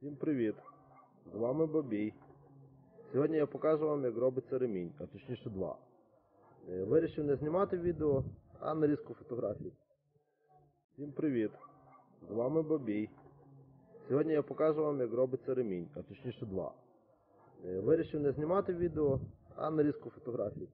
Всім привіт! З вами Бобій. Сьогодні я покажу вам, як робиться ремінь, а точніше два. Вирішив не знімати відео, а нарізку фотографій. Всім привіт! З вами Бобій. Сьогодні я покажу вам, як робиться ремінь, а точніше два. Вирішив не знімати відео, а нарізку фотографій.